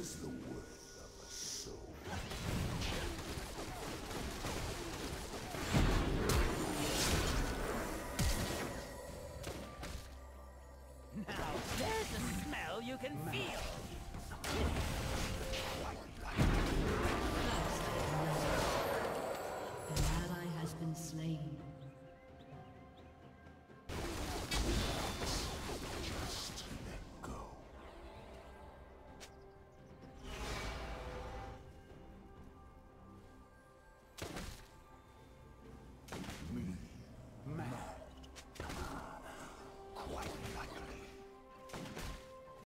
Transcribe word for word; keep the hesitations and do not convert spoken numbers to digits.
is the worth of a soul? Now there's a smell you can feel.